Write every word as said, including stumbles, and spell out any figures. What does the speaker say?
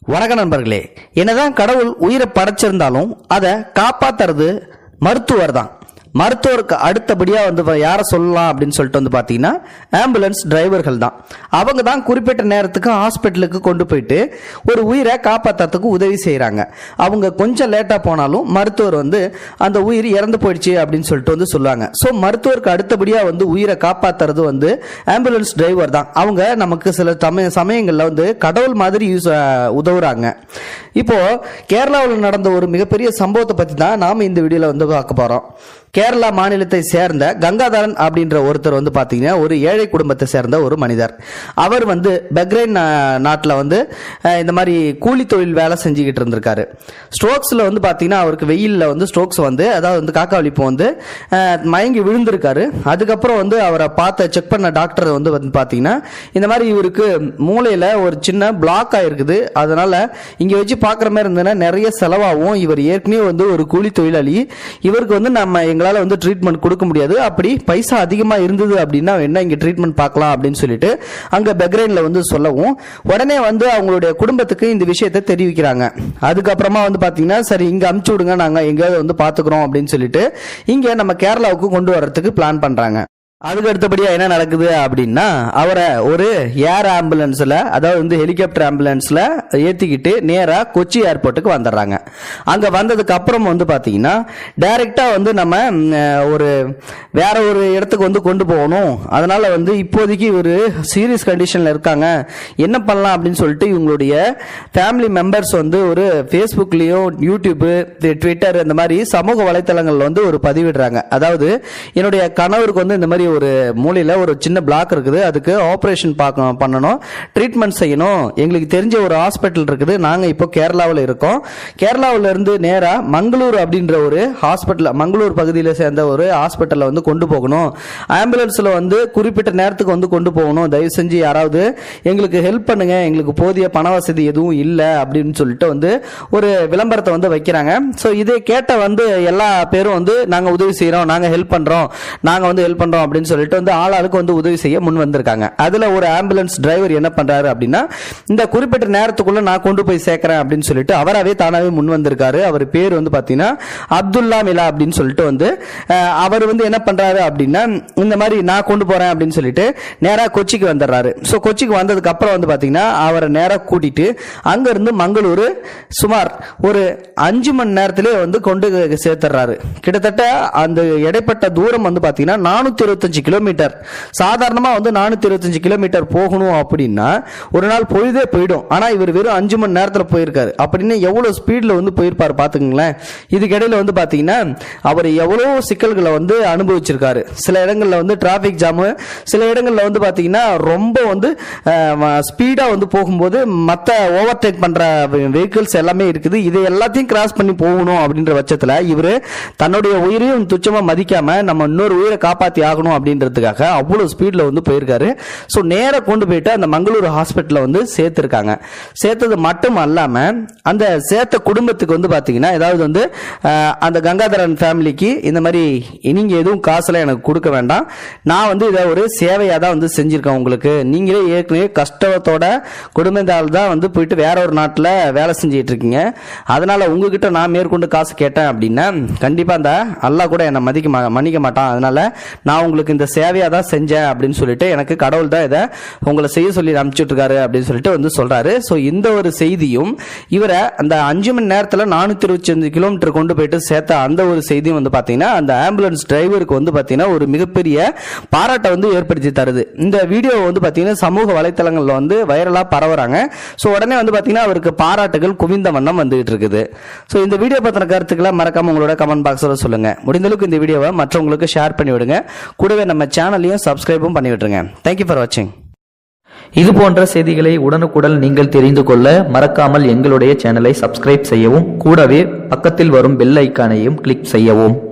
வணக்க நண்பர்களே, என்னதான் கடவுள் உயிரை படைச்சிருந்தாலும் அதை காப்பாத்துறது மருத்துவர் தான். மருத்துவருக்கு அடுத்தபடியாக வந்து யாரை சொல்லலாம் அப்படின்னு சொல்லிட்டு வந்து பார்த்தீங்கன்னா ஆம்புலன்ஸ் டிரைவர்கள் தான். அவங்க தான் குறிப்பிட்ட நேரத்துக்கு ஹாஸ்பிட்டலுக்கு கொண்டு போயிட்டு ஒரு உயிரை காப்பாற்றுறதுக்கு உதவி செய்கிறாங்க. அவங்க கொஞ்சம் லேட்டாக போனாலும் மருத்துவர் வந்து அந்த உயிர் இறந்து போயிடுச்சு அப்படின்னு சொல்லிட்டு வந்து சொல்லுவாங்க. ஸோ மருத்துவருக்கு அடுத்தபடியாக வந்து உயிரை காப்பாற்றுறது வந்து ஆம்புலன்ஸ் டிரைவர் தான். அவங்க நமக்கு சில சமய சமயங்களில் வந்து கடவுள் மாதிரி யூஸ் உதவுறாங்க. இப்போ கேரளாவில் நடந்த ஒரு மிகப்பெரிய சம்பவத்தை பற்றி தான் நாம் இந்த வீடியோவில் வந்து பார்க்க போகிறோம். கேரளா மாநிலத்தை சேர்ந்த கங்காதரன் அப்படின்ற ஒருத்தர் வந்து பார்த்தீங்கன்னா ஒரு ஏழை குடும்பத்தை சேர்ந்த ஒரு மனிதர். அவர் வந்து பஹ்ரைன் நாட்டில் வந்து இந்த மாதிரி கூலி தொழில் வேலை செஞ்சுக்கிட்டு இருந்திருக்காரு. ஸ்ட்ரோக்ஸில் வந்து பார்த்தீங்கன்னா அவருக்கு வெயிலில் வந்து ஸ்ட்ரோக்ஸ் வந்து அதாவது வந்து காக்கா வலிப்பு வந்து மயங்கி விழுந்திருக்காரு. அதுக்கப்புறம் வந்து அவரை பார்த்த செக் பண்ண டாக்டர் வந்து வந்து பார்த்தீங்கன்னா இந்த மாதிரி இவருக்கு மூளையில் ஒரு சின்ன பிளாக் ஆகிருக்குது, அதனால இங்கே வச்சு பார்க்குற மாதிரி இருந்ததுன்னா நிறைய செலவாகும். இவர் ஏற்கனவே வந்து ஒரு கூலி தொழிலாளி, இவருக்கு வந்து நம்ம எங்களால் வந்து ட்ரீட்மெண்ட் கொடுக்க முடியாது, அப்படி பைசா அதிகமாக இருந்தது அப்படின்னா என்ன இங்கே ட்ரீட்மெண்ட் பார்க்கலாம் அப்படின்னு சொல்லிட்டு அங்கே பஹ்ரைனில் வந்து சொல்லவும் உடனே வந்து அவங்களுடைய குடும்பத்துக்கு இந்த விஷயத்தை தெரிவிக்கிறாங்க. அதுக்கப்புறமா வந்து பார்த்தீங்கன்னா சரி இங்கே அமுச்சு விடுங்க, நாங்கள் எங்கேயாவது வந்து பார்த்துக்குறோம் அப்படின்னு சொல்லிட்டு இங்கே நம்ம கேரளாவுக்கு கொண்டு வர்றதுக்கு பிளான் பண்ணுறாங்க. அதுக்கு அடுத்தபடியா என்ன நடக்குது அப்படின்னா அவரை ஒரு ஏர் ஆம்புலன்ஸ்ல அதாவது வந்து ஹெலிகாப்டர் ஆம்புலன்ஸ்ல ஏத்திக்கிட்டு நேரா கொச்சி ஏர்போர்ட்டுக்கு வந்துடுறாங்க. அங்க வந்ததுக்கு அப்புறம் வந்து பாத்தீங்கன்னா டைரக்டா வந்து நம்ம ஒரு வேற ஒரு இடத்துக்கு வந்து கொண்டு போகணும், அதனால வந்து இப்போதைக்கு ஒரு சீரியஸ் கண்டிஷன்ல இருக்காங்க, என்ன பண்ணலாம் அப்படின்னு சொல்லிட்டு இவங்களுடைய ஃபேமிலி மெம்பர்ஸ் வந்து ஒரு ஃபேஸ்புக்லயும் யூடியூப் ட்விட்டர் இந்த மாதிரி சமூக வலைத்தளங்கள்ல வந்து ஒரு பதிவிடுறாங்க. அதாவது என்னுடைய கணவருக்கு வந்து இந்த மாதிரி ஒரு மூளையில ஒரு சின்ன பிளாக் இருக்குது, அதுக்கு ஆபரேஷன் பார்க்கணும், பண்ணணும், ட்ரீட்மெண்ட் செய்யணும், எங்களுக்கு தெரிஞ்ச ஒரு ஹாஸ்பிட்டல் இருக்குது, நாங்க இப்போ கேரளாவில் இருக்கோம், கேரளாவில் இருந்து நேரா மங்களூர் அப்படின்ற ஒரு ஹாஸ்பிட்டல் மங்களூர் பகுதியில் சேர்ந்த ஒரு ஹாஸ்பிட்டலில் வந்து கொண்டு போகணும், ஆம்புலன்ஸ்ல வந்து குறிப்பிட்ட நேரத்துக்கு வந்து கொண்டு போகணும், தயவு செஞ்சு யாராவது எங்களுக்கு ஹெல்ப் பண்ணுங்க, எங்களுக்கு போதிய பண வசதி எதுவும் இல்லை அப்படின்னு சொல்லிட்டு வந்து ஒரு விளம்பரத்தை வந்து வைக்கிறாங்க. ஸோ இதை கேட்ட வந்து எல்லா பேரும் வந்து நாங்க உதவி செய்யறோம், நாங்க ஹெல்ப் பண்றோம், நாங்க வந்து ஹெல்ப் பண்றோம் அப்படின்னு சொல்லிட்டு வந்து ஆளாளுக்கு வந்து உதவி செய்ய முன் வந்திருக்காங்க. அதுல ஒரு ஆம்புலன்ஸ் டிரைவர் என்ன பண்றாரு அப்படின்னா இந்த குறிப்பிட்ட நேரத்துக்குள்ள நான் கொண்டு போய் சேர்க்கிறேன் அப்படின்னு சொல்லிட்டு அவராவே தானாவே முன் வந்திருக்காரு. அவர் பேர் வந்து பாத்தீங்கன்னா அப்துல்லா மிலா அப்படின்னு சொல்லிட்டு வந்து அவர் வந்து என்ன பண்றாரு அப்படின்னா இந்த மாதிரி நான் கொண்டு போறேன் அப்படின்னு சொல்லிட்டு நேரா கொச்சிக்கு வந்துடுறாரு. ஸோ கொச்சிக்கு வந்ததுக்கு அப்புறம் வந்து பாத்தீங்கன்னா அவரை நேரா கூட்டிட்டு அங்க இருந்து மங்களூரு சுமார் ஒரு அஞ்சு மணி நேரத்திலே வந்து கொண்டு சேர்த்துறாரு. கிட்டத்தட்ட அந்த இடைப்பட்ட தூரம் வந்து பாத்தீங்கன்னா நானூத்தி இருபத்தஞ்சு கிலோமீட்டர். சாதாரணமா வந்து நானூத்தி இருபத்தஞ்சு கிலோமீட்டர் போகணும் அப்படின்னா ஒரு நாள் பொழுதே போயிடும். ஆனா இவர் வெறும் அஞ்சு மணி நேரத்தில் போயிருக்காரு. அப்படின்னு எவ்வளவு ஸ்பீட்ல வந்து போயிருப்பாரு பாத்துக்கங்களேன். இதுக்கிடையில வந்து பாத்தீங்கன்னா அவர் எவ்வளவு சிக்கல்களை வந்து அனுபவிச்சிருக்காரு. சில இடங்கள்ல வந்து டிராபிக் ஜாமு, சில இடங்கள்ல வந்து பாத்தீங்கன்னா ரொம்ப வந்து ஸ்பீடா வந்து போகும்போது மற்ற ஓவர்டேக் பண்ற வெஹிக்கிள்ஸ் எல்லாமே இருக்குது. இதை எல்லாத்தையும் கிராஸ் பண்ணி போகணும் அப்படின்ற பட்சத்துல இவர் தன்னுடைய உயிரையும் துச்சமா மதிக்காம நம்ம இன்னொரு உயிரை காப்பாத்தி ஆகணும் அப்படின்றதுக்காக அவ்வளவு ஸ்பீட்ல வந்து போயிருக்காரு. ஸோ நேரா கொண்டு போயிட்டு அந்த மங்களூர் ஹாஸ்பிட்டல்ல வந்து சேர்த்திருக்காங்க. சேர்த்தது மட்டும் அல்லாம அந்த சேர்த்த குடும்பத்துக்கு வந்து பாத்தீங்கன்னா ஏதாவது வந்து அந்த கங்காதரன் ஃபேமிலிக்கு இந்த மாதிரி நீங்க எதுவும் காசுல எனக்கு கொடுக்க வேண்டாம், நான் வந்து இதை ஒரு சேவையா தான் வந்து செஞ்சிருக்கேன் உங்களுக்கு, நீங்களே ஏற்கனவே கஷ்டத்தோட குடும்பத்தால் தான் வந்து போயிட்டு வேற ஒரு நாட்டில் வேலை செஞ்சுட்டு இருக்கீங்க, அதனால உங்ககிட்ட நான் மேற்கொண்டு காசு கேட்டேன் அப்படின்னா கண்டிப்பா அந்த அல்லாஹ் கூட என்னை மதிக்க மன்னிக்க மாட்டான், அதனால நான் உங்களுக்கு இந்த சேவையா தான் செஞ்சேன் அப்படின்னு சொல்லிட்டு எனக்கு கடவுள் தான் இதை உங்களை செய்ய சொல்லி அனுப்பிச்சுட்டு இருக்காரு அப்படின்னு சொல்லிட்டு வந்து சொல்றாரு. ஸோ இந்த ஒரு செய்தியும் இவரை அந்த அஞ்சு மணி நேரத்தில் நானூத்தி இருபத்தி அஞ்சு கிலோமீட்டர் கொண்டு போயிட்டு சேர்த்த அந்த ஒரு செய்தியும் வந்து பாத்தீங்கன்னா அந்த ஆம்புலன்ஸ் டிரைவருக்கு வந்து பாத்தீங்கன்னா ஒரு மிகப்பெரிய பாராட்டை வந்து ஏற்படுத்தி தருது. இந்த வீடியோ வந்து பாத்தீங்கன்னா சமூக வலைத்தளங்கள்ல வந்து வைரலா பரவுறாங்க. ஸோ உடனே வந்து பாத்தீங்கன்னா அவருக்கு பாராட்டுகள் குவிந்த வண்ணம் வந்துகிட்டு இருக்குது. ஸோ இந்த வீடியோ பத்தின கருத்துக்களை மறக்காம உங்களோட கமெண்ட் பாக்ஸ்ல சொல்லுங்க. முடிந்த அளவுக்கு இந்த வீடியோவை மற்றவங்களுக்கு ஷேர் பண்ணி விடுங்க. கூடவே நம்ம சேனலையும் சப்ஸ்கிரைபும் பண்ணி விட்டுருங்க. தேங்க்யூ ஃபார் வாட்சிங். இது போன்ற செய்திகளை உடனுக்குடன் நீங்கள் தெரிந்து கொள்ள மறக்காமல் எங்களுடைய சேனலை சப்ஸ்கிரைப் செய்யவும், கூடவே பக்கத்தில் வரும் பெல் ஐக்கானையும் கிளிக் செய்யவும்.